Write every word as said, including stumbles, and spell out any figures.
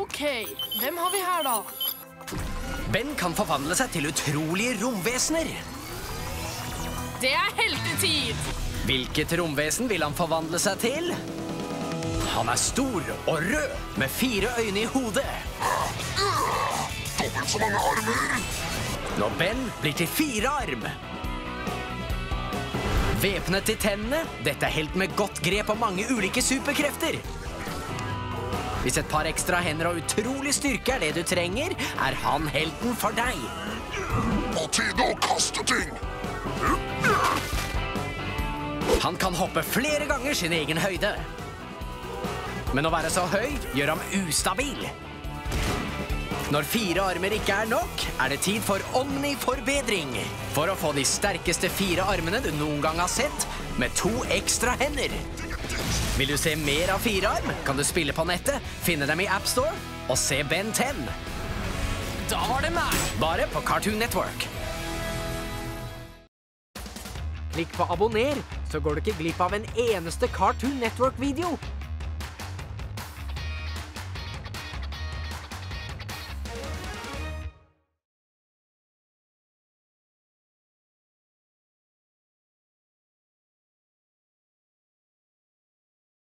Ok, hvem har vi her da? Ben kan forvandle seg til utrolige romvesener. Det er heltetid! Hvilket romvesen vil han forvandle seg til? Han er stor og rød, med fire øyne i hodet. Dobbelt så mange armer! Når Ben blir til fire arm. Væpnet til tennene, dette er helt med godt grep og mange ulike superkrefter. Hvis et par ekstra hender og utrolig styrke er det du trenger, er han helten for deg. På tide å kaste ting! Han kan hoppe flere ganger sin egen høyde. Men å være så høy gjør ham ustabil. Når fire armer ikke er nok, er det tid for omni-forbedring. For å få de sterkeste fire armene du noen gang har sett, med to ekstra hender. Vil du se mer av fire arm, kan du spille på nettet, finne dem i App Store og se Ben ti. Da var det meg! Bare på Cartoon Network. Klikk på abonner, så går du ikke glipp av en eneste Cartoon Network-video.